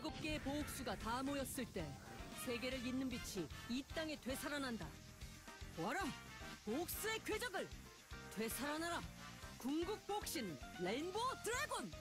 7개의 보옥수가 다 모였을 때 세계를 잇는 빛이 이 땅에 되살아난다. 보아라! 보옥수의 궤적을! 되살아나라! 궁극 복신 레인보우 드래곤!